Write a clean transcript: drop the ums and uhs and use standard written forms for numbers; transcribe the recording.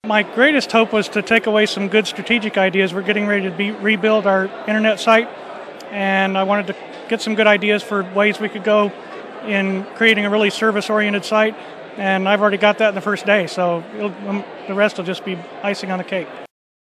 My greatest hope was to take away some good strategic ideas. We're getting ready to rebuild our internet site, and I wanted to get some good ideas for ways we could go in creating a really service-oriented site, and I've already got that in the first day, so the rest will just be icing on the cake.